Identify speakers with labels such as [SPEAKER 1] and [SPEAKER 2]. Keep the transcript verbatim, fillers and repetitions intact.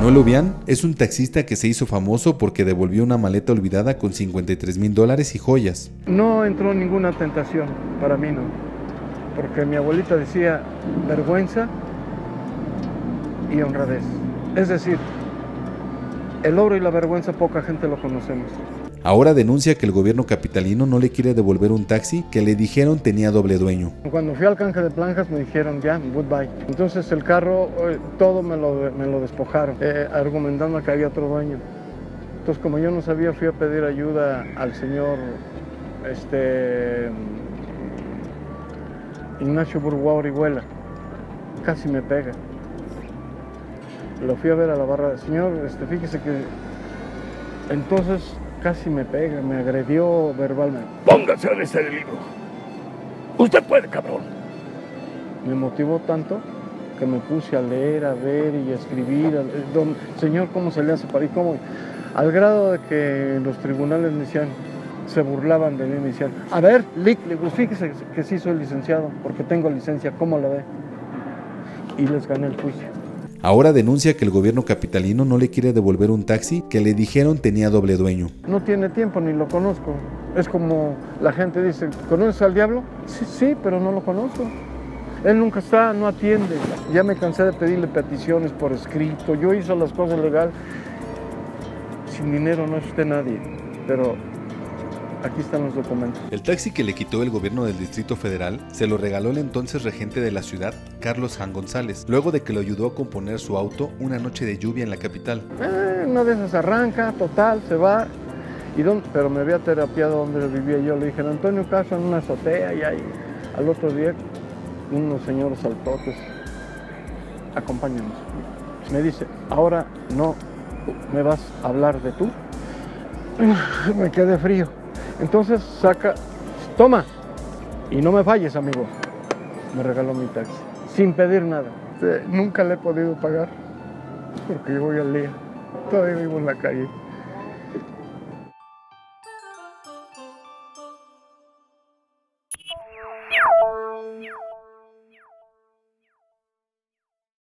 [SPEAKER 1] Manuel Obián es un taxista que se hizo famoso porque devolvió una maleta olvidada con cincuenta y tres mil dólares y joyas.
[SPEAKER 2] No entró ninguna tentación, para mí no, porque mi abuelita decía vergüenza y honradez. Es decir, el oro y la vergüenza poca gente lo conocemos.
[SPEAKER 1] Ahora denuncia que el gobierno capitalino no le quiere devolver un taxi que le dijeron tenía doble dueño.
[SPEAKER 2] Cuando fui al canje de planjas me dijeron ya, goodbye. Entonces el carro, eh, todo me lo, me lo despojaron, eh, argumentando que había otro dueño. Entonces como yo no sabía, fui a pedir ayuda al señor este, Ignacio Burguá Orihuela. Casi me pega. Lo fui a ver a la barra. Señor, este, fíjese que entonces casi me pega, me agredió verbalmente.
[SPEAKER 3] Póngase a leer el libro. Usted puede, cabrón.
[SPEAKER 2] Me motivó tanto que me puse a leer, a ver y a escribir. A, don, señor, ¿cómo se le hace para ir? ¿Cómo? Al grado de que los tribunales me decían, se burlaban de mí, me decían, a ver, Lick, pues fíjese que sí soy licenciado, porque tengo licencia, ¿cómo la ve? Y les gané el juicio.
[SPEAKER 1] Ahora denuncia que el gobierno capitalino no le quiere devolver un taxi que le dijeron tenía doble dueño.
[SPEAKER 2] No tiene tiempo, ni lo conozco. Es como la gente dice, ¿conoces al diablo? Sí, sí, pero no lo conozco. Él nunca está, no atiende. Ya me cansé de pedirle peticiones por escrito. Yo hice las cosas legal. Sin dinero no es usted nadie, pero aquí están los documentos.
[SPEAKER 1] El taxi que le quitó el gobierno del Distrito Federal se lo regaló el entonces regente de la ciudad, Carlos Jan González, luego de que lo ayudó a componer su auto una noche de lluvia en la capital.
[SPEAKER 2] Eh, una de esas arranca, total, se va. ¿Y dónde? Pero me había terapiado donde vivía yo. Le dije, en Antonio Caso, en una azotea, y ahí, al otro día, unos señores saltotes, acompáñanos. Me dice, ahora no me vas a hablar de tú. Me quedé frío. Entonces saca, toma, y no me falles, amigo. Me regaló mi taxi, sin pedir nada. Nunca le he podido pagar, porque yo voy al día. Todavía vivo en la calle.